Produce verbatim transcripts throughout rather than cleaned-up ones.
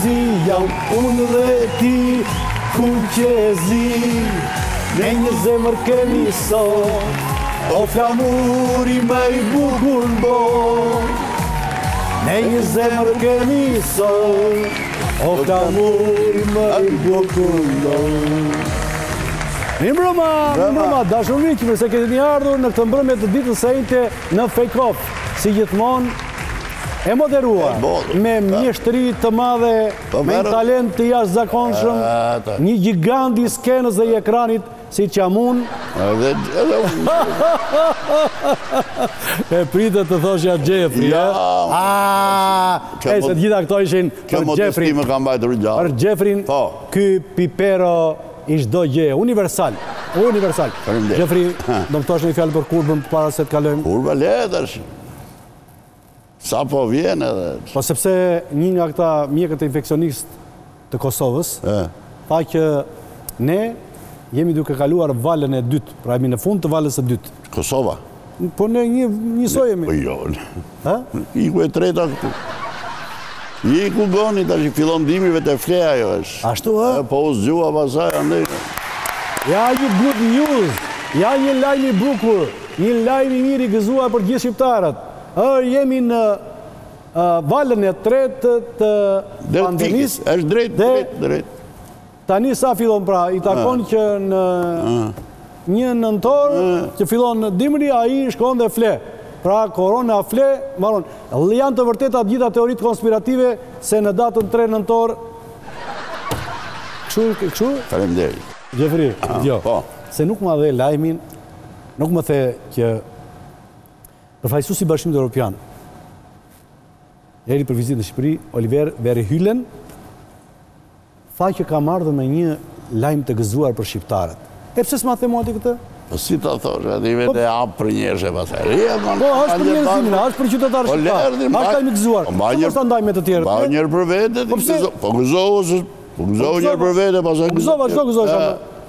zi, jam unë dhe ti, ku qezi, me një zemër kemi sot, o flamuri më i bukur në botë. Me një zemër kemi sot, o flamuri më i bukur në botë. Mirë mbrëma, mirë mbrëma, dashur miq, mirë se keni ardhur në këtë mbrëmje të ditës së njëjtë në Fake Off, si gjithmonë e moderuar, me mjeshtri të madhe, me talent të jashtëzakonshëm, një gigant i skenës dhe i ekranit, si që jam unë. E pritë të thoshja Gjefri, e? E, se të gjitha këto ishin për Gjefrin. Për Gjefrin, ky pipero i çdo gjë, universal, universal. Gjefri, do më thosh një fjalë për kurbën para se të kalojmë? Kurba letësh. Sa po vjen edhe. Po sepse një nga këta mjekët e infekcionist të Kosovës, tha që ne jemi duke kaluar valën e dytë, pra jemi në fund të valës së dytë. Kosova? Po ne njësoj jemi. Po jo, iku e treta këtu. Iku goni, tash i fillon dimive të fleja jo është. Ashtu, e? Po u zgjua pasaj, andej. Ja një good news, ja një lajm i bukur, një lajm i mirë i gëzuar për gjithë shqiptarët. Jemi në valën e tretë të pandemisë. Është drejt, drejt, drejt. Tani sa fillon pra, i takon që në një nëntor, që fillon në dimri, a i shkon dhe fle. Pra, korona fle, maron. Janë të vërteta gjitha teoritë konspirative se në datën tre nëntor... Këshu, këshu? Faleminderit. Gjefri, jo. Se nuk ma dhe lajmin, nuk më the që përfaqësuesi i Bashkimit Evropian, eri për vizitë në Shqipëri, Oliver Verheulen, tha që ka marrë me një lajm të gëzuar për shqiptarët. E pse s'ma the mua ti këtë? Po si ta thosh, aty vetë hap për njerëzve pastaj. Po është për njerëzimin, është për qytetarë shqiptarë. Është lajm i gëzuar. Po mos ta ndaj me të tjerët. Pa njërë për vete. Po pse? Po gëzohu, po gëzohu njërë për vete, pastaj gëzova, çdo gëzosh.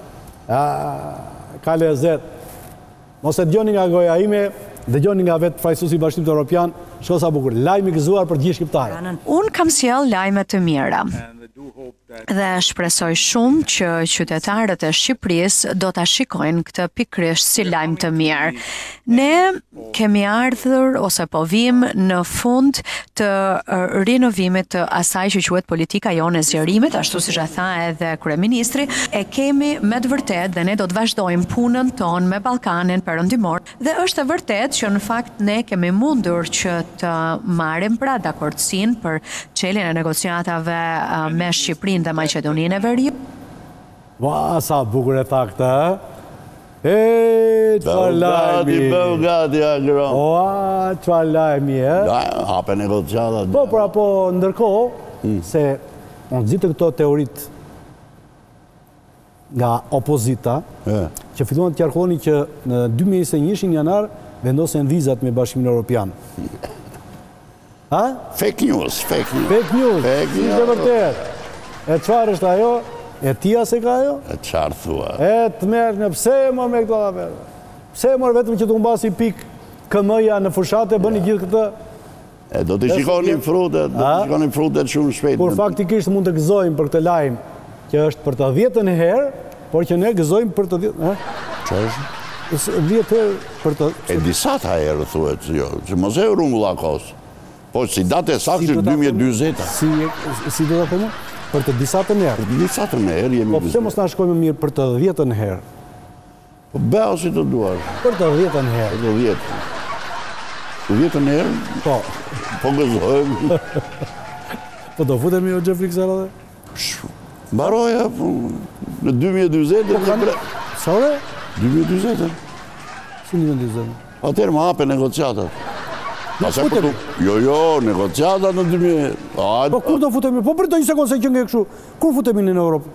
Ah, ka lezet. Mos e dëgjoni nga goja ime, dëgjoni nga vetë përfaqësuesi i Bashkimit Evropian, shko sa bukur, lajm i gëzuar për gjithë shqiptarët. Unë kam sjell lajme të mira. Dhe shpresoj shumë që qytetarët e Shqipërisë do ta shikojnë këtë pikërisht si lajm të mirë. Ne kemi ardhur ose po vim në fund të rinovimit të asaj që quhet politika jone e zgjerimit, ashtu siç e tha edhe kryeministri, e kemi me të vërtetë dhe ne do të vazhdojmë punën tonë me Ballkanin Perëndimor dhe është e vërtetë që në fakt ne kemi mundur që të marrim pra dakordsinë për çeljen e negociatave me Shqipërinë dhe Maqedoninë e Veriut. Ua, sa bukur e tha këtë, e? E, çfarë lajmi. Beogati, agron. Ua, çfarë lajmi, e? Hape negociatat. Po, pra, po, ndërkohë, se unë nxitë këto teoritë nga opozita, që filluan të qarkulloni që në dy mijë e njëzet e një janar vendosen vizat me Bashkimin Evropian. Ha? Fake news, fake news. Fake news, si të vërtet. E çfarë është ajo? E tia se ka ajo? E qarë thua? E të merë në pse e mor me këto afere? Pse e mor vetëm që të mbasi pik këmëja në fushate, bëni gjithë këtë? E do të shikonin frutet, do të shikonin frutet shumë shpejt. Por faktikisht mund të gëzojmë për këtë lajm, që është për të dhjetën herë, por që ne gëzojmë për të dhjetën... Që është? dhjetë herë për të... E disa ta herë, thuet, jo, që mos e rumbulla kos. Po, si date saktë është dy mijë e dyzet. Si do të themu? Për të disatën herë. Për të disatën herë jemi... Po pse mos na shkojmë mirë për të dhjetën herë? Po beo si të duash. Për të dhjetën herë. Për të dhjetën. Për dhjetën herë? Po. Po gëzojmë. Po do futemi o Gjefri kësara dhe? Mbaroja, në dy mijë e dyzet. Sa ore? dy mijë e dyzet. Si një dyzet? Atëherë më hape negociatat. Jo, jo, negociatat në dy mijë. Po kur do futemi? Po për të një sekundë se që nge këshu. Kur futemi në Europë?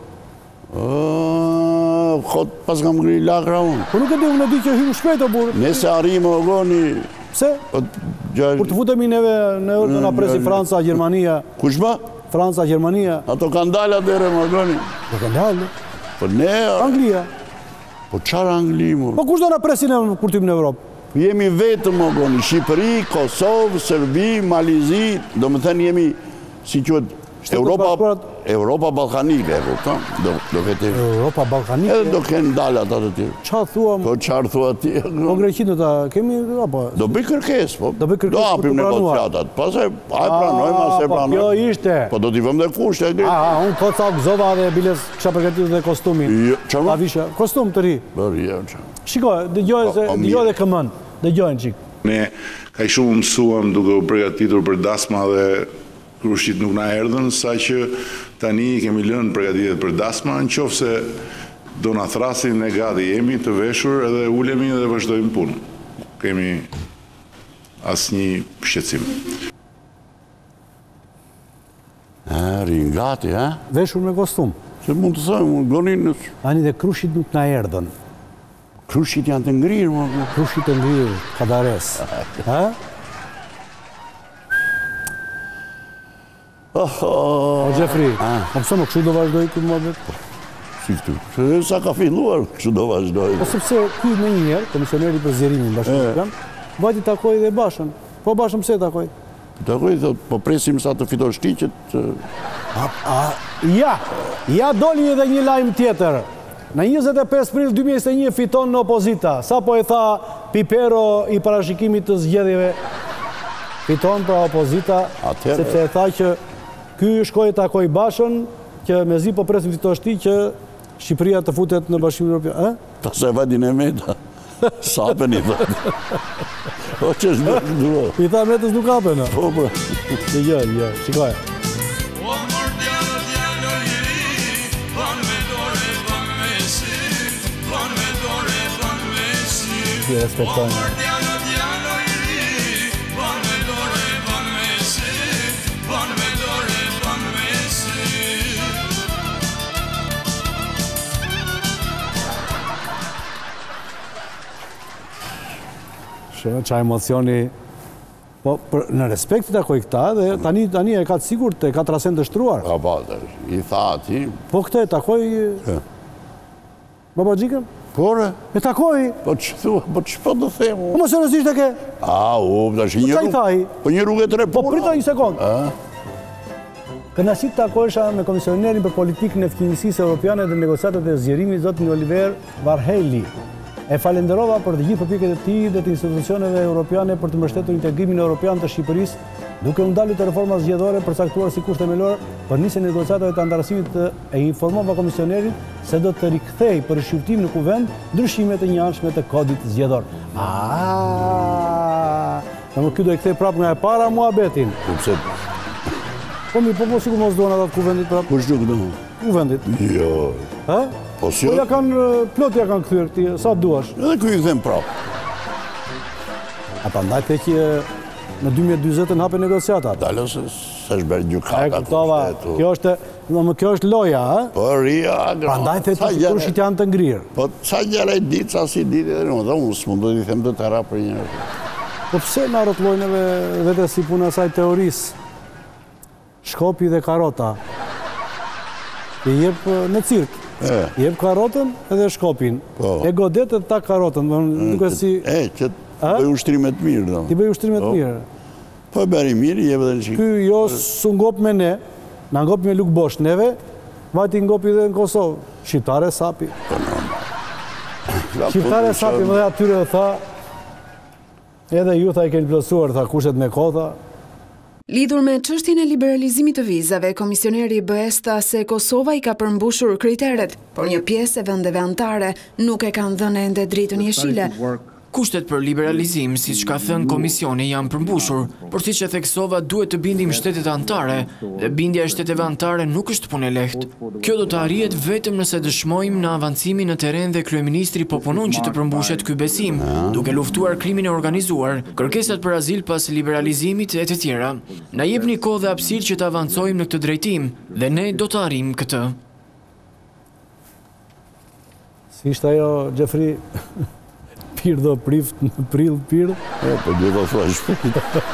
Kot pas kam ngri lakra unë. Po nuk e di, unë e di që hymë shpejt o burë. Nese arrimë o goni... Pse? Kur të futemi neve në Europë nga presi Franca, Gjermania. Kushma? Franca, Gjermania. Ato kanë dalë atëre më goni. Po kanë dalë? Po ne... Anglia. Po qarë Angli mu? Po kush do nga presi në kur të hymë në Europë? Jemi vetëm më goni, Shqipëri, Kosovë, Serbi, Malizi, do më thënë jemi, si qëtë, Europa, Europa Ballkanike, e kupton? Do, do ketë... Europa Ballkanike? Edhe do kenë dalë ata të tjerë. Qa thuam? Po qarë thua ti? Po Greqinë do ta kemi, apo? Do bëj kërkesë, po. Do bëj kërkesë Do hapim negociatat. Pastaj, aj pranojmë, as e pranojmë. Kjo ishte. Po do t'i vëmë dhe kushte. A, unë po ca gëzova dhe biles kisha përgatitur dhe kostumin. Çfarë? Pavisha, kostum të ri. Po, jo, çfarë. Shikoj, dëgjoj se dëgjoj dhe këmën. Dëgjojnë çik. Ne ka shumë mësuam duke u përgatitur për dasma dhe Krushit nuk na erdhën, sa që tani kemi lënë përgatitjet për dasma, në qoftë se do na thrasin, ne gati jemi të veshur edhe ulemi dhe vazhdojmë punën. Kemi asnjë shqetësim. A, rinë gati, ha? Veshur me kostum. Se mund të thëmë, gonin... Ani dhe Krushit nuk na erdhën. Krushit janë të ngrirë, më... Krushit të ngrirë, kadares. Ha? O, Gjefri, po pëse më kështu do vazhdoj këtë më vetë? Si këtu, se sa ka filluar, kështu do vazhdoj. Po sepse kuj me një njerë, komisioneri për zjerimin bashkë në plan, vajti takoj dhe Bashën. Po Bashën pëse takoj? Takoj, thot, po presim sa të fito shtiqet... Ja, ja doli edhe një lajmë tjetër. Në njëzet e pesë prill dy mijë e njëzet e një fiton në opozita. Sa po e tha Pipero i parashikimit të zgjedhjeve, fiton pra opozita, sepse e tha që ky shkoi takoi Bashën, që mezi po presim fito shti që Shqipëria të futet në Bashkimin Evropian. Ta se vadin e meta, sapen i thot. O që është bërë duo. I tha metës nuk hapen, Po, po. Dhe gjë, gjë, shikoj. Ti respektojnë. Shë, qa emocioni, po në respekt të takoj këta dhe tani, tani e ka të sigur të ka të rasen të shtruar. Ka pa, i tha ati. Po këte e takoj... Baba Gjikën? Pore? E takoj? Po që thua, po që po të themu? Po më sërësisht e ke? A, u, të është një rrugë. Po një rrugë e tre Po prita një sekund. Kënaqësi të takojsha me komisionerin për politikën e fqinjësisë europiane dhe negociatat e zgjerimit zotin Oliver Varhelyi. E falenderova për të gjithë përpjekjet e tij dhe të institucioneve europiane për të mbështetur integrimin evropian të Shqipërisë, duke u ndalur të reforma zgjedhore përcaktuar si kushte melore për nisjen e negociatave të antarësimit e informova komisionerin se do të rikthej për shqyrtim në kuvend ndryshimet e njëanshme të kodit zgjedhor. Ah, në ky do i kthej prapë nga e para muhabetin. Pse? Po mi, po po sikur mos duan ata të kuvendit prapë. Kush nuk do? Kuvendit. Jo. Ha? Po si? Po ja kanë plot ja kanë kthyer ti, sa duash. Edhe ky i them prapë. A prandaj tek që në dy mijë e dyzet në hapen negociatat. Dalë se s'është bërë gjykata. E kuptova. Kjo është, domethënë kjo është loja, ha? Po ria. Prandaj te kushit janë të ngrirë. Po ça gjëra e ditë, sa si ditë, domethënë unë s'mund të i them të tëra për një. Po pse na rrotullojnë vetë si puna e saj teorisë? Shkopi dhe karota. I jep në cirk. I jep karotën edhe shkopin. E godet edhe ta karotën, duke si... E, që të bëj ushtrimet mirë, do. Ti bëj ushtrimet mirë. Po e beri mirë, i jep edhe në qikë. Ky jo su ngop me ne, na ngop me Luk Bosh neve, vajti ngopi dhe në Kosovë. Shqiptare sapi. Po normal. Shqiptare sapi, më dhe atyre dhe tha, edhe ju tha i keni plotësuar, tha kushet me kota. Lidhur me çështjen e liberalizimit të vizave, komisioneri bëes tha se Kosova i ka përmbushur kriteret, por një pjesë e vendeve anëtare nuk e kanë dhënë ende dritën jeshile. Kushtet për liberalizim, siç ka thënë komisioni, janë përmbushur, por siç e theksova, duhet të bindim shtetet anëtare, dhe bindja e shteteve anëtare nuk është punë e lehtë. Kjo do të arrihet vetëm nëse dëshmojmë në avancimin në terren dhe kryeministri po punon që të përmbushet ky besim, duke luftuar krimin e organizuar, kërkesat për azil pas liberalizimit e të tjera. Na jepni kohë dhe hapësirë që të avancojmë në këtë drejtim, dhe ne do të arrijmë këtë. Si ishte ajo, Gjefri? Pirë do prift në prill pirë. E, po duhet të thua shpejt.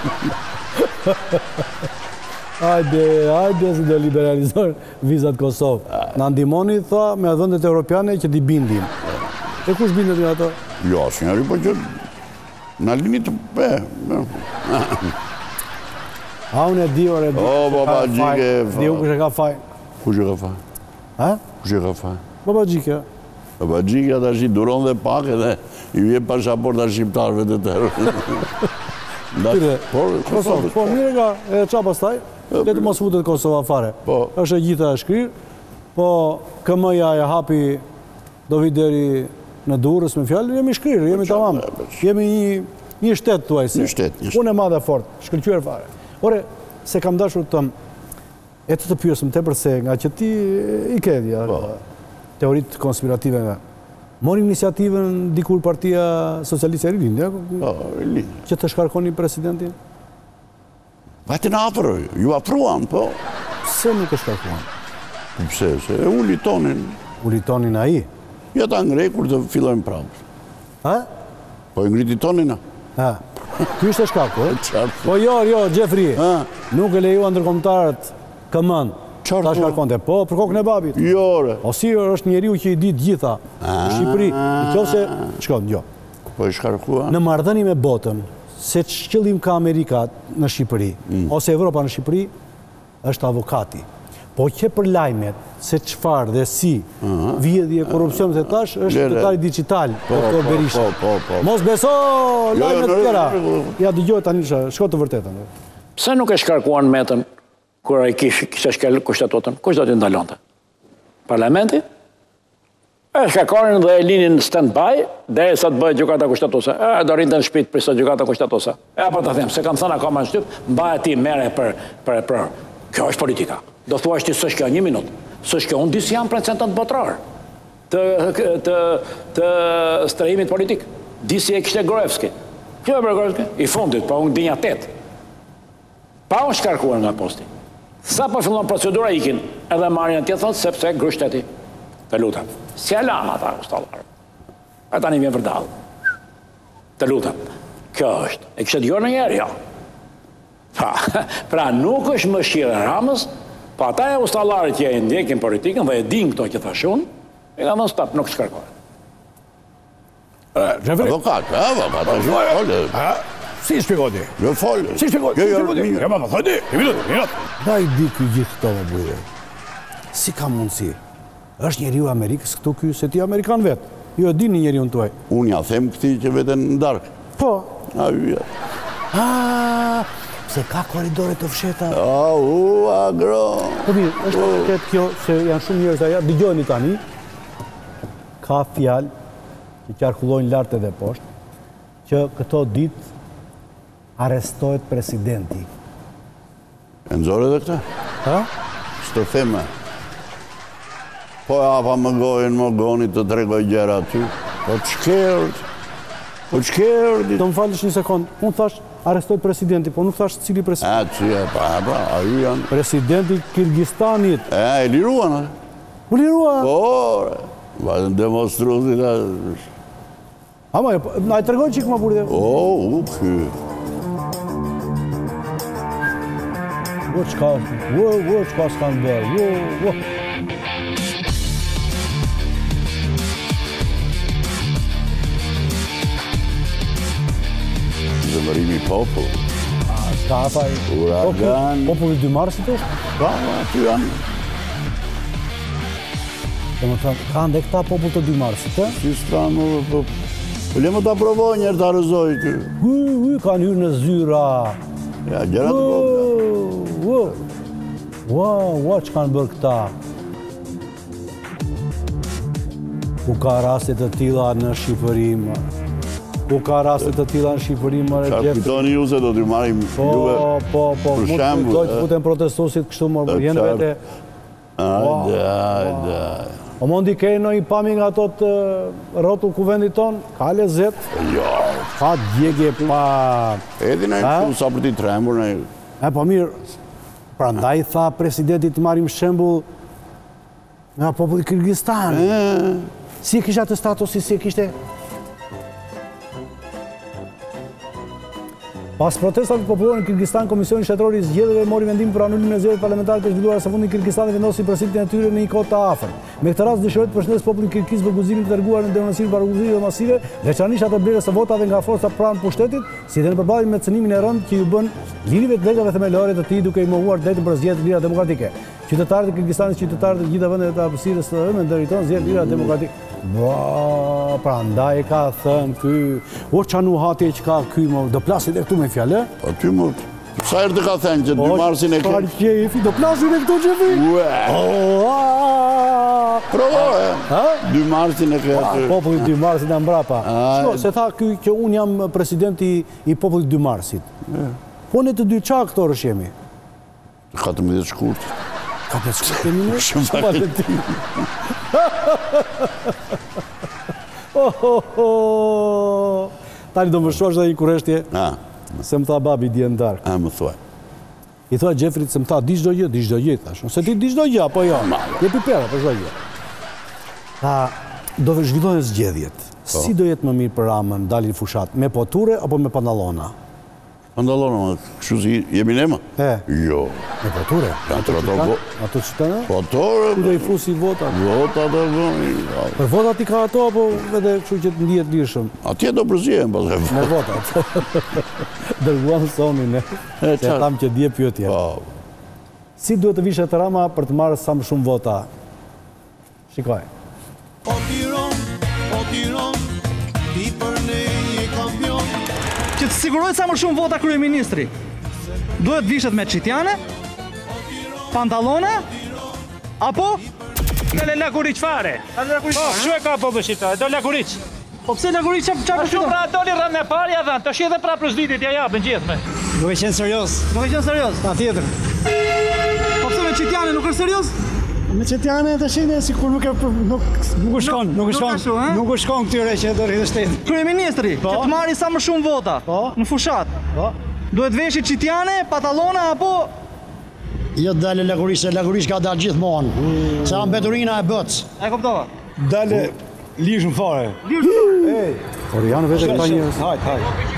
Hajde, hajde se do liberalizojnë vizat Kosovë. Na ndihmoni, tha, me vendet europiane që t'i bindim. E kush bindet nga ato? Jo, asnjëri, po që na lini të pe. A, unë e di, ore, di. O, baba gjike... Di, u kështë ka faj. Ku që ka faj? Ha? Ku që ka faj? Baba gjike. Baba gjike ata shi duron dhe pak edhe i vje pasaporta shqiptarëve të tërë. Tyre, Por, Kosovë, po, mire ka, e qa pastaj, letë mos futet Kosova fare. Po. është e gjitha e shkrirë, po K M-ja e hapi do vi deri në Durrës me fjallë, jemi shkrirë, jemi tamam. Jemi një, një shtetë tuaj se. Një shtetë, një shtetë. Unë e madhe fort, shkëlqyer fare. Ore, se kam dashur të e të të pyesëm tepër se nga që ti i ke dhja, teoritë konspirative nga. Mori iniciativën dikur Partia Socialiste e Rilindja? Po, Rilindja. Që të shkarkoni presidentin? Vajte në apërë, ju apruan, po. Pse nuk e shkarkuan? Pse, se e uli tonin. Uli tonin a i? Ja ta ngrej kur të fillojnë prapë. Ha? Po e ngriti tonin, a? Ha. Ky është e shkaku, e? Qartë. Po jo, jo, Gjefri, Ha? nuk e lejuan ndërkombëtarët këmën. Qartë. Ta shkarkonte, po, për kokën e babit. Jore. O si është njeriu që i ditë gjitha në Shqipëri, i qofse, shkon, jo. Po e shkarkua. Në marrëdhënie me botën, se qëllim ka Amerika në Shqipëri, ose Evropa në Shqipëri, është avokati. Po që për lajmet, se qëfar dhe si vjedhje e korupcionit e tash, është tetari digital, doktor Berisha. Po, po, po. Mos beso lajmet jo, tjera. jo, Ja dëgjoj tani, shko të vërtetën. Pse nuk e shkarkuan metën kur ai kishte shkel kushtetutën? Kush do t'i ndalonte? Parlamenti? E shkarkonin dhe e linin stand-by, derisa të bëhet gjykata kushtetuese. E do rinte në shtëpi për sa gjykata kushtetuese. E apo ta them, se kam thënë akoma në shtyp, mbahet ti merre për për për. Kjo është politika. Do thuash ti s'është kjo një minutë. S'është kjo, unë disi jam reprezentant botrar të të të strehimit politik. Disi e kishte Gruevski. Kjo e për Gruevski? I fundit, pa unë dinja tet. Pa unë shkarkuar nga posti. Sa po fillon procedura ikin, edhe marrin atje thotë sepse gru shteti. Të lutem. Si e lanë ata ustallarë. E tani vjen vërdall. Të lutem. Kjo është. E kishte dëgjuar ndonjëherë, jo. Pa, pra nuk është mëshira Ramës, pa ata e ustallarët që e ndjekin politikën dhe e din këto që thashun, e ka thënë stop, nuk shkarkohet. Avokat, avokat, është folë. Si shpjegoti? Jo folë. Si shpjegoti? Jo, Si jo, shpjegoti? mirë. Ja, ma, thojdi, i minutë, i minutë. Da i di ky gjithë këto, më bujë. Si ka mundësi? Është njeriu Amerikës këtu ky, se ti Amerikan vetë. Jo e dini njeriu tuaj. Unë ja them këti që veten në darkë. Po. A, ja. Ah, pse ka koridore të fsheta. A, u, agro. Po mirë, është këtë kjo, se janë shumë njerëz aja, dëgjoni tani, ka fjalë që qarkullojnë lartë edhe poshtë, që këto ditë arrestohet presidenti. E nëzore dhe këta? Ha? Së të theme. Po e apa më gojën, më goni të tregoj gjera aty. Po të shkert. Po të shkert. Do më falësh një sekundë. Unë thash arrestohet presidenti, po nuk thash cili presidenti. A, që e pa, pra, a ju janë. Presidenti Kirgistanit. E, e liruan, e? U lirua. Po, vajtën demonstrusit, a... Ama, na i tregoj qikë ma burde. O, u, ky. Wo, qka, wo, wo, qka s'kanë bërë, wo, wo. Zëmërimi popull. S'ka apa i... Uragan. Populli dy marsit është? Ka, aty janë. Dhe më thënë, ka ndë këta popull të dy marsit, e? Si s'kanë, po... Po le më të aprovoj njerë të arëzoj kë. Hu, hu, kanë hyrë në zyra. Ja, gjera të popullat. Hu, hu. Ua, ua, që kanë bërë këta? Ku ka rastet të tilla në Shqipëri, më? Ku ka rastet të tilla në Shqipëri, më? Qa kujtoni ju se do t'ju marim Po, juve po, po, për mund të shembull, kujtoj të e? futen protestuesit kështu, më E, jenë qartë. vete. Ajde, ajde. O mondi kej në i pami nga ato të rrotull kuvendit ton, ka lezet, Jo, ka djegje pa... edhin e Ha? këtu sa për ti trembur në... E, po mirë, pra ndaj tha presidenti të marim shembull nga populli Kirgistani. Si e kisha të statusi, si e kishte... Pas protestat popullore në Kirgjistan, Komisioni Shtetëror i Zgjedhjeve mori vendim për anulimin e zgjedhjeve parlamentare të zhvilluara së fundi në Kirgjistan dhe vendosi përsëritjen e tyre në një kohë të afërt. Me këtë rast dëshirohet të përshëndes popullin kirgjiz për guximin të dërguar në denonsimin paraguzimeve masive, veçanërisht atë blerjes së votave nga forca pranë pushtetit, si dhe në përballje me cënimin e rënd që ju bën lirive të legave themelore të tij duke i mohuar drejtën për zgjedhje të lira demokratike. Qytetarët e Kirgjistanit, qytetarët e gjitha vendet të hapësirës së hënë ndërriton zgjedhje lira demokratike. Ba, pra ndaj ka thënë ky, o çanu hati që ka ky më, do plasit e këtu me fjalë? Po ty më, sa herë të ka thënë që dy marsin e ke? Parë qefi, do plasin e këtu qefi? Ue! Provoje! dy marsin e ke aty. Populli dy marsit e mbrapa. Shko, se tha ky që unë jam presidenti i popullit dy marsit. Po në të dy qa këto rëshjemi? katërmbëdhjetë shkurt. katërmbëdhjetë shkurt e një? Shumë valentin. Tani do më shosh dhe një kureshtje, se më tha babi dje në darkë. A, më thuaj. I thua Gjefrit se më tha, di çdo gjë, di çdo gjë, thashun. Se ti di çdo gjë, apo jo? Je pipera, po çdo gjë. Tha, do të zhvillohen zgjedhjet. Si do jetë më mirë për Ramën, dalin fushat, me poture apo me pantallona? Pantallona, kështu si jemi ne më? E. Jo. Me poture? Ato ato Ato qëtënë? Potore. Ku do i fusi votat? Votat e vëni. Për votat i ka ato, apo edhe kështu që të ndihet lirshëm? Atje do përzien, pas e me votat. Dërguan sonin, ne. Se tam që dje pyetje. Si duhet të vishet Rama për të marrë sa më shumë vota? Shikoj. O Tiron, o Tiron, ti për ne je kampion. Që të siguroj sa më shumë vota kryeministri. Duhet vishet me qitjane, pantallona, apo? Dole laguriq fare. Po, shu e ka po bëshita, do laguriq. Po pse laguriq qa për shumë? Pra doli rrën me parja dhe të shi edhe pra prosditit ja japën gjithme. Duke qenë serios. Duke qenë serios? Pa tjetër. Po pse me qitjane nuk është serios? Me qitjane të shine si kur nuk e nuk u shkon, nuk u shkon, nuk u shkon këtyre që do rritë shtetë. Kryeministri, që të marri sa më shumë vota në fushat, duhet veshi qitjane, pantallona, apo? Jo të dalë lagurish, se lagurish ka dalë gjithmonë, se ambeturina e bëtës. E koptova? Dalë lishën fare. Lishën? Por janë vetë këta njërës. Hajt,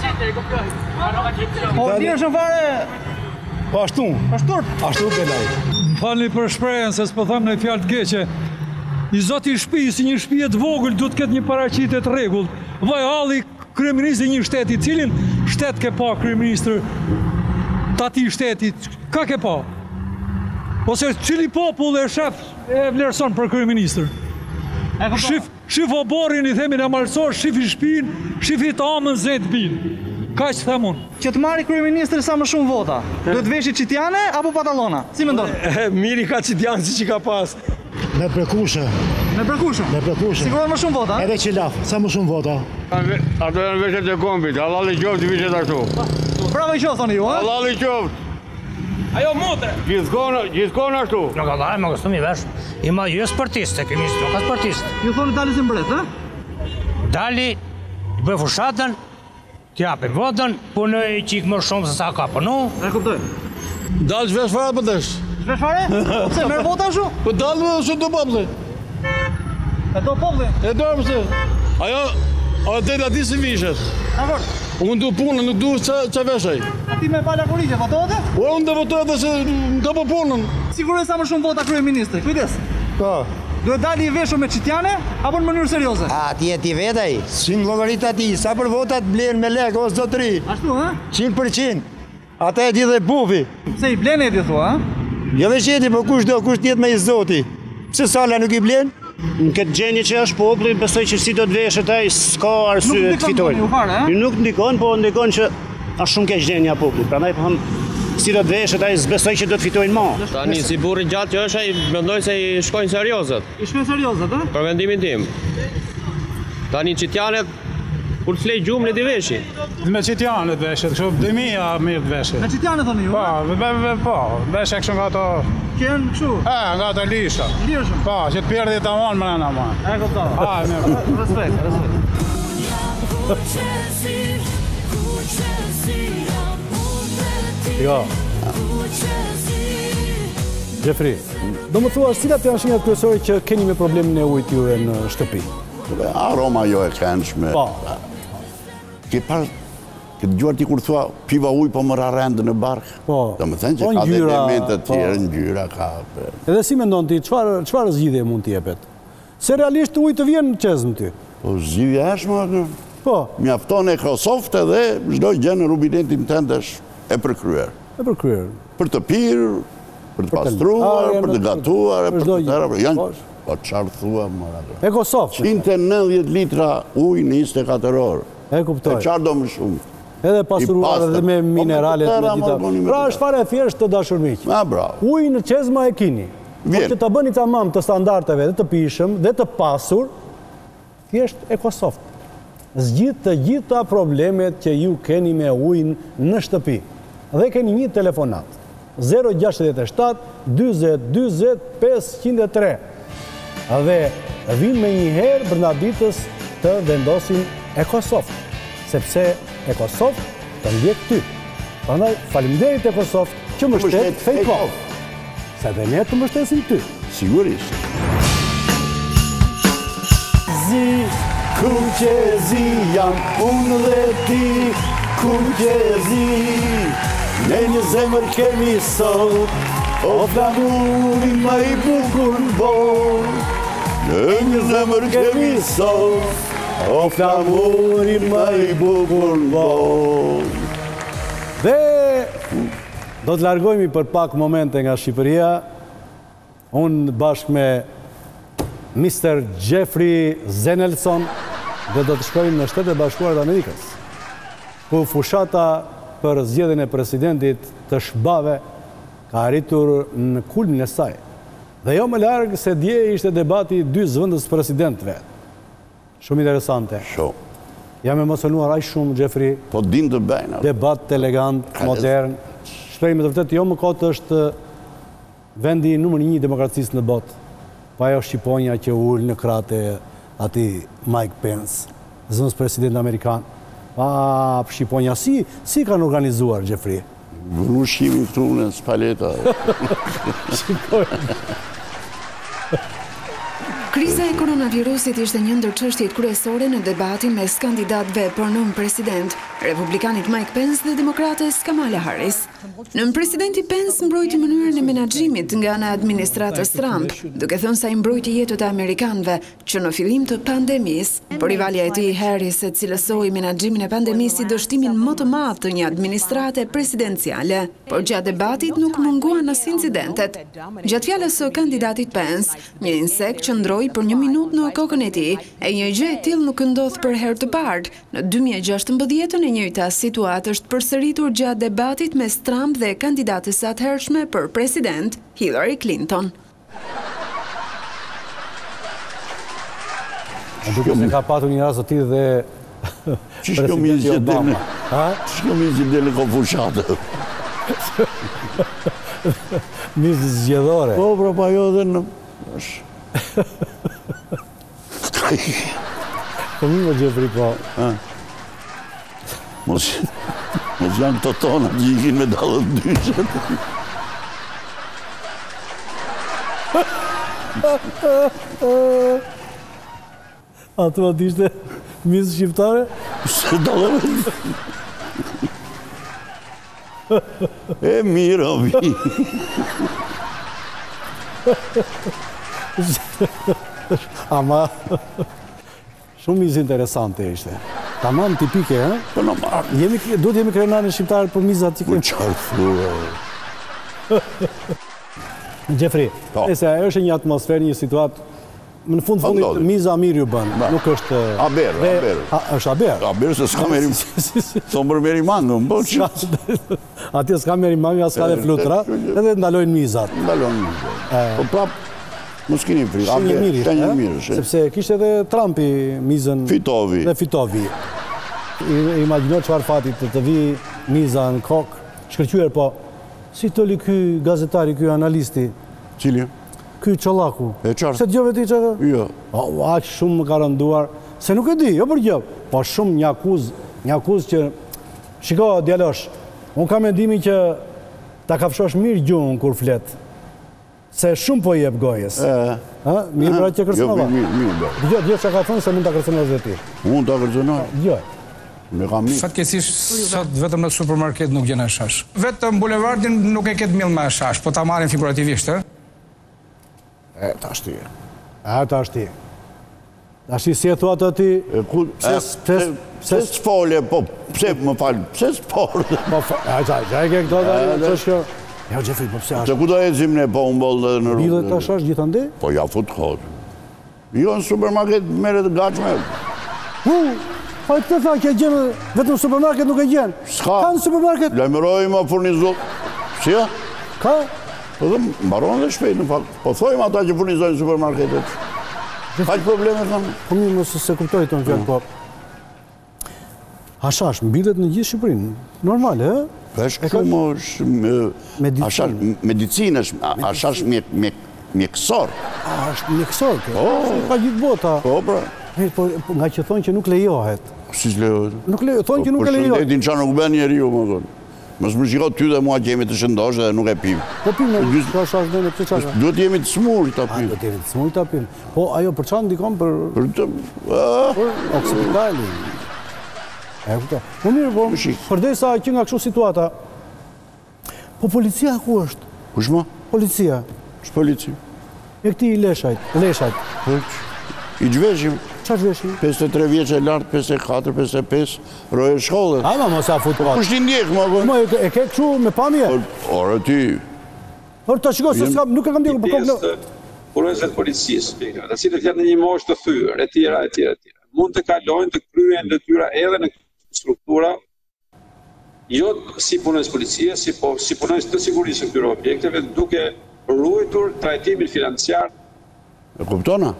hajt. Po lishën fare? Po ashtu. Ashtu? Ashtu të laj. Falni për shprehjen se s'po them në fjalë të keqe. I zoti i shtëpisë, si një shtëpi e vogël, duhet të ketë një paraqitje të rregullt. Vaj halli kryeministri i një shteti, cilin shtet ke pa kryeministër të atij shteti, ka ke pa? Ose cili popull e shef e vlerëson për kryeministër? Shif, shif oborin i themin e malsor, shif i shpin, shif i tamën zet bin. Ka që them unë? Që të marri kryeministri sa më shumë vota, duhet veshi qitjane apo pantallona? Si mendon? Miri ka qitjane si që ka pas. Me prekushe. Me prekushe? Me prekushe. Sigurohet më shumë vota? Edhe që laf, sa më shumë vota. Ato janë veshet e kombit, halal i qoftë vishet ashtu. Bravo i qoftë, thoni ju, ha? Halal i qoftë. Ajo motre. Gjithkon ashtu. Nuk Allah, më gëstu mi vesh. Ima ju e sportiste, këmi nuk ka sportiste. Ju thoni dali si mbret, ha? Dali, bëj fushatën, t'japim votën, punoj qik më shumë se sa ka punu. E kuptoj. Dalë shvesh fare për desh. Shvesh fare? Pse, merë vota shu? Po dalë me shumë të popli. E do popli? E do mëse. Ajo, ajo dhe ati si vishet. Dakor. Unë du punën, nuk du që veshej. A ti me pala kurigje, votohet? O, unë dhe votohet dhe se në ka po punën. Siguroj sa më shumë vota kryeministri, kujdes. Ka. Duhet dali i veshur me qitjane, apo në mënyrë serioze? A, ti e ti vetaj, si në llogarit ati, sa për votat blen me lek, ose do të ri. Ashtu, ha? qind për qind. Ata e di dhe bufi. Se i blen e ti thua, ha? Jo dhe qeti, po kush do, kush tjetë me i zoti. Pse sala nuk i blen? Në këtë gjenje që është populli, besoj që si do të veshet ai, s'ka arsye të fitojë. Nuk ndikon, po ndikon që është shumë keq gjenja e popullit. Prandaj po them, si do të veshet ai, s'besoj që do të fitojnë më. Tani si burri gjatë që është ai, mendoj se i shkojnë seriozët. I shkojnë seriozët, ë? Për mendimin tim. Tani qitjanet kur të flej gjumën e di veshi. Me qitjanet veshet, kështu dëmia mirë të veshet. Me qitjanet thoni ju? Po, po, veshe kështu nga ato. Që janë kështu? E, nga ato lisha. Lisha? Po, që të pierdhi tamam më nëna më. E kuptova. Ah, mirë. Respekt, respekt. Jo. Gjefri, do më thua, cilat janë shenjat kryesore që keni me problemin e ujit juve në shtëpi? Aroma jo e këndshme. Po. Ki parë Këtë gjuar ti kur thua, piva uj po më ra rendë në barkë. Po. Do më thënë që Po, ka dhe ngjyra, elemente të tjerë, po. ngjyra ka. Edhe si mendon ti, çfarë çfarë zgjidhje mund të jepet? Se realisht ujë të vjen në qezmë ty. Po zgjidhja është më. Po. Mjafton Ecosoft edhe çdo gjë në rubinetin tënd është e përkryer. E përkryer. Për të pirë, për të pastruar, për të gatuar, për të tëra. Janë, po çfarë thua më atë? Ecosoft. njëqind e nëntëdhjetë litra ujë në njëzet e katër orë. E kuptoj. E çfarë do më shumë? Edhe pasuruar edhe me mineralet me gjitha. Pra është fare thjesht të dashur miq. Ah, bravo. Ujë në qezma e kini. Po që ta bëni tamam të standardeve dhe të pishëm dhe të pasur, thjesht Ecosoft. Zgjidh të gjitha problemet që ju keni me ujin në shtëpi. Dhe keni një telefonat. zero gjashtëdhjetë e shtatë, dyzet, dyzet, pesëqind e tre. Dhe vin me një herë brenda ditës të vendosin Ecosoft. Sepse Ecosoft të ndjek ty. Prandaj faleminderit Ecosoft që mbështet Fejkov. Se dhe ne të mbështesim ty. Sigurisht. Zi, ku që zi, jam unë dhe ti, ku që zi, ne një zemër kemi sot, o flamuri më i bukur në botë. Ne një zemër kemi sot, o flamuri më i bukur në botë. Dhe do të largohemi për pak momente nga Shqipëria, unë bashkë me mister Jeffrey Zenelson dhe do të shkojmë në Shtetet e Bashkuara të Amerikës, ku fushata për zgjedhjen e presidentit të Shbave ka arritur në kulmin e saj. Dhe jo më larg se dje ishte debati dy zëvendës presidentëve. Shumë interesante. Shumë. Jam emocionuar aq shumë, Jeffrey. Po din të bëjnë. Debat elegant, modern. Shpreh me të vërtetë jo më kot është vendi numër një i demokracisë në botë. Pa ajo Shqiponja që ul në krahët e atij Mike Pence, zëvendës president amerikan. Pa Shqiponja si si kanë organizuar, Jeffrey? Ushqimi këtu në Spaleta. Kriza e koronavirusit ishte një ndër çështjet kryesore në debatin mes kandidatëve për nën president, republikanit Mike Pence dhe demokrates Kamala Harris. Nën presidenti Pence mbrojti mënyrën e menaxhimit nga ana e administratës Trump, duke thënë se ai mbrojti jetët e amerikanëve që në fillim të pandemisë, por rivalja e tij Harris e cilësoi menaxhimin e pandemisë si dështimin më të madh të një administrate presidenciale. Por gjatë debatit nuk munguan as incidentet. Gjatë fjalës së kandidatit Pence, një insekt qëndroi për një minutë në kokën e tij, e një gjë e tillë nuk ndodh për herë të parë. Në dy mijë e gjashtëmbëdhjetë e njëjta situatë është përsëritur gjatë debatit mes Trump dhe kandidatës së atëhershme për president, Hillary Clinton. A duke se ka patur një rast të tillë dhe presidenti Obama. Ha? Ç'ka më që dele ka fushatë. Mizë zgjedhore. Po, pra pa jo dhe në... Po mi më Jeffrey, po. Mos janë të tona që ikin me dalët dyshet. A tu atë ishte mizë shqiptare? Se dalëve. E mirë, o vi. Ama shumë mizë interesante ishte. Tamam tipike, e? Po në marë. Jemi, do të jemi krenarë shqiptarë për mizat që kemë. Po qarë thua. Jeffrey, ese, është një atmosferë, një situatë, në fund fundit miza mirë ju bënë, nuk është... Aber, aber. është aber. Aber se s'ka meri... S'o mërë meri mangë, më bëqë. Atje s'ka meri mangë, s'ka dhe flutra, edhe ndalojnë mizat. Ndalojnë mizat. Po prapë, mos keni fri, aber, shenjë mirë. Sepse kishte edhe Trumpi mizën... Fitovi. Dhe fitovi. Imaginoj çfarë fati të të vi miza në kokë, shkërqyer, po, si të li ky gazetari, ky analisti. Cili? Ky Çollaku. E qartë. Se dëgjove ti çfarë? Jo. Aq shumë më ka rënduar, se nuk e di, jo për gjë, po shumë një akuz, një akuz që shiko djalosh, unë kam mendimin që ta kafshosh mirë gjuhën kur flet. Se shumë po jep gojës. Ë, mirë pra që kërcënova. Jo, mirë, mirë. Dgjoj, dgjoj çka ka thënë se mund ta kërcënosh vetë ti. Mund ta kërcënoj? Dgjoj. Fatkeqësisht sot vetëm në supermarket nuk gjen hashash. Vetëm bulevardin nuk e ketë mill me hashash, po ta marrin figurativisht, ë? E, ta shti. E, ta shti. Ta shti si e thua të ti... Pse s'folje, po, pse më falë, pse s'folje? A, qa, qa e ke këto da, që është kjo... Ja, Gjefri, po pse ashtë? Se ku do e zim ne po unë bolë në rrugë? Bidhe të ashash gjithandi? Po, ja fut kohë. Jo, në supermarket meret gachme. Hu, pa e të tha që e gjenë, vetëm në supermarket nuk e gjenë. Ska? Ka në supermarket? Lajmëroj më furnizot. Si ja? Ka? Po dhe mbaron dhe shpejt në fakt. Po thojmë ata që furnizojnë supermarketet. Ka që probleme thamë? Po mi më se kuptoj të në fjallë, po. Hashash, mbilet në gjithë Shqipërinë. Normal, e? Është shumë është medicinë, hashash mjekësor. A, është mjekësor, kjo? Ka gjithë bota. Po, pra. Nga që thonë që nuk lejohet. Si s'lejohet? Nuk lejohet, thonë që nuk e lejohet. Për shëndetin qa nuk ben njeri ju, më thonë. Mësë më shikot ty dhe mua që jemi të shëndosh dhe nuk e pim. Po pim në ka shash dhe në pëse qasha? Duhet jemi të smur të pim. Duhet jemi të smur të pim. Po ajo për qanë ndikon për... Për të... Për oksidali. E këto. Po mirë, po, përdej sa që nga kështu situata. Po policia ku është? Kush ma? Policia. Që policia? E këti i leshajt. Leshajt. I gjveshim. Qa gjveshim? pesëdhjetë e tre vjeqe e lartë, pesëdhjetë e katër, pesëdhjetë e pesë, roje shkollet. A, ma, mos a futbat. Kush ti ndjek, ma, po? Ma, e ke kështu me pamje? Ore, ti... Ore, ta shiko, se nuk e kam ndjeku, për kokë... Punojnësit policisë, të cilët janë në një moshë të thyrë, e tjera, e tjera, e tjera. Mund të kalojnë të kryen detyra edhe në struktura, jo si punojnës policia, si, po, si punojnës të sigurisë në këtyre objekteve, duke ruajtur trajtimin financiar. E kuptona?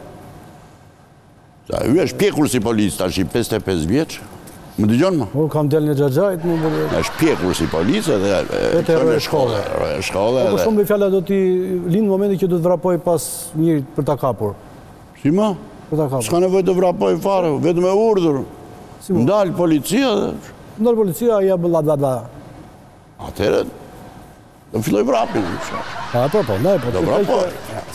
Ju është pjekur si policë, tash i pesëdhjetë e pesë vjeqë. Më dëgjon më? O, kam del një gjagjajt, më bërë. është pjekur si policë edhe... Ete rrë shkolle. Rrë shkolle edhe... Po shumë dhe fjalla do t'i linë momenti që do të vrapoj pas njërit për ta kapur. Si ma? Për ta kapur. S'ka nevoj të vrapoj fare, vetëm e urdhër. Ndalë policia dhe... Ndalë policia, ja bëlla dhe dhe. Atere, do filloj vrapin. A, po, po, ndaj, po. Do vrapoj.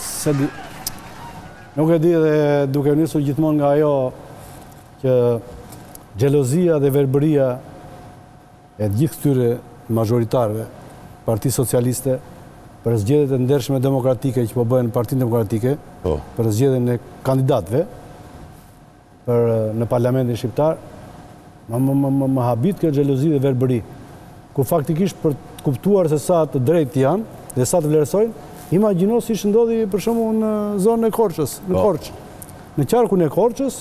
Nuk e di dhe duke njësur gjithmonë nga ajo që gjelozia dhe verbëria e gjithë këtyre majoritarëve, Parti Socialiste, për zgjedhjet e ndershme demokratike që po bëhen Partinë Demokratike, për zgjedhjen e kandidatëve për në Parlamentin Shqiptar, më habit kjo gjelozi dhe verbëri, ku faktikisht për të kuptuar se sa të drejtë janë dhe sa të vlerësojnë, imagjino si shëndodhi për shumë në zonën e Korçës, në Korçë. Në qarkun e Korçës,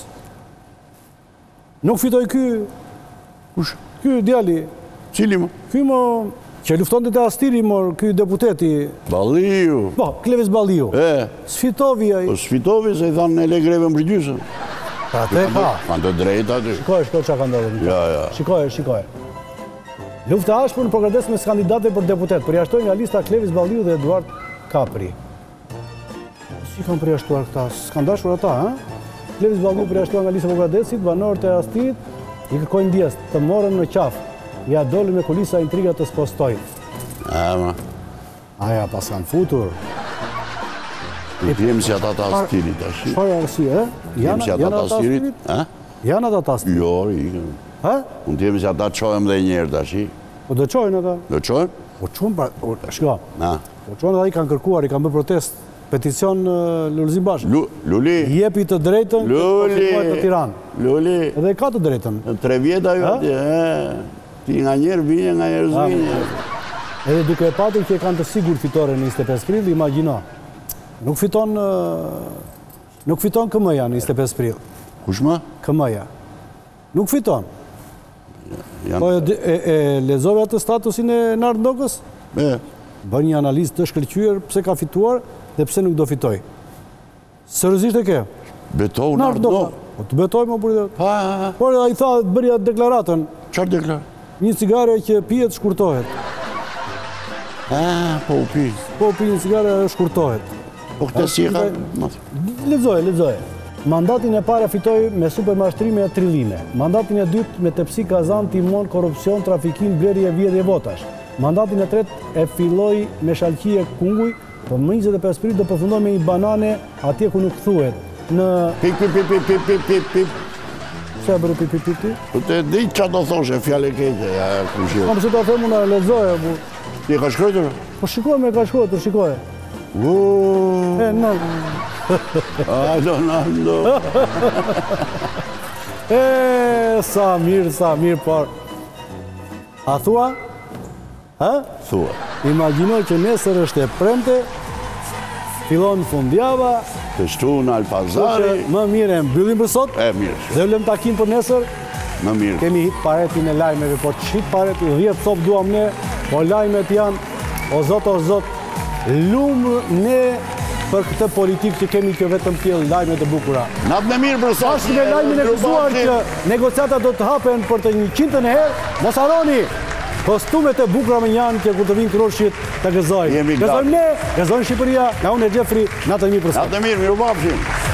nuk fitoj ky... Kush? Ky djali. Cili më? Ky më... Që lufton të të astiri, mor, ky deputeti... Balliu. Po, Klevis Balliu. E. Sfitovi ai. Po sfitovi se i thanë në le greve më përgjysën. Pra te ka. Kanë të drejt aty. Shikoj, shikoj qa ka ndodhur. Ja, ja. Shikoj, shikoj. Lufta ashpër në progres me kandidatëve për deputet. Përjashtoj nga lista Klevis Balliu dhe Eduard Kapri. Si kanë përjashtuar këta? S'kan dashur ata, ha? Klevis Balliu përjashtuar nga lista Progresit, banorët e Astirit i kërkojnë ndjes të morën në qafë. Ja doli me kulisa intrigat të spostojnë. A, ma. Aja, pas kanë futur. Në të jemë si ata të Astirit, ashtë. Shfarë arësie, e? Jemë si ata të Astirit? Janë ata të Astirit? Jo, i... Ha? Në të jemë si ata të qojmë dhe njerë, ashtë. Po do qojnë ata? Do qojnë? Po qojnë, pra... Shka. Po qojnë dhe i kanë kërkuar, i kanë bërë protest, peticion Lulzim Bashkë. Luli. Jepi të drejtën Luli. të Tiranë. Luli. Edhe ka të drejtën. Tre vjeta ju, ti nga njerë vinje, nga njerë zvinje. Edhe duke e patur që e kanë të sigur fitore në njëzet e pesë prill, imagino. Nuk fiton... Nuk fiton K M-ja në njëzet e pesë prill. Kush më? K M-ja. Nuk fiton. Po e lezove atë statusin e Nart Ndokës? E. Bërë një analizë të shkëlqyer pse ka fituar dhe pse nuk do fitoj. Seriozisht e ke? Betohu Nart Ndokë. Po të betoj më buri dhe... Ha, ha, ha. Por a i tha bërja deklaratën. Qarë deklarat? Një cigare që pijet shkurtohet. Ha, po u pi. Po u pi një cigare shkurtohet. Po këte si e ka... Lezoj, lezoj. Mandatin e para fitoj me supermashtrime e trilline. Mandatin e dytë me tepsi kazan, timon, korupcion, trafikim, blerje, vjedhje votash. Mandatin e tretë e filloj me shalqie kunguj, po më njëzet e pesë prill do përfundoj me i banane atje ku nuk thuhet. Në... Pip, pip, pip, pip, pip, pip, pip. Pse e bërë pipi pipi? Po të di që do thoshe, fjale keqe, ja, kushirë. Ma përse të them unë e lexoja, bu. Ti e ka shkrojtur? Po shikoj me ka shkrojtur, shikoj. Uuuu. E, në. A, do, në, do. E, sa mirë, sa mirë, por. A thua? Ha? Thua. Imaginoj që nesër është e premte, fillon fundjava, të shtu në Alpazari. Më mirë e mbyllim për sot. E mirë. Dhe lëm takim për nesër. Më mirë. Kemi hit paretin e lajmeve, po që hit pareti, dhjetë top duam ne, po lajmet janë, o zot, o zot, lumë ne për këtë politikë që kemi që vetëm tjellë lajmet e bukura. Natë në mirë për sot. Bashkë me lajmin e këzuar që negociata do të hapen për të një qintën e herë, mos harroni, kostumet e bukura me janë që kur të vinë kroshit të gëzojnë. Gëzojmë ne, gëzojnë Shqipëria, nga unë e Gjefri, natë në mirë për sot. Natë në mirë, miru bafshim.